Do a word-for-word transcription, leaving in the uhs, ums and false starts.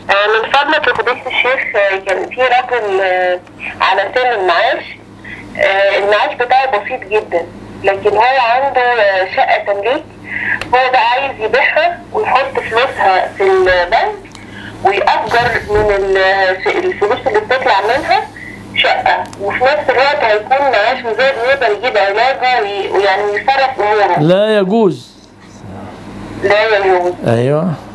من فضلك يا فضيلة الشيخ، كان في راجل على سن المعاش، المعاش بتاعه بسيط جدا، لكن هو عنده شقة تمليك، هو بقى عايز يبيعها ويحط فلوسها في البنك ويأجر من الفلوس اللي بتطلع منها شقة، وفي نفس الوقت هيكون معاش مزايد ويقدر يجيب علاجه ويعني يصرف أموره. لا يجوز. لا يجوز. أيوه.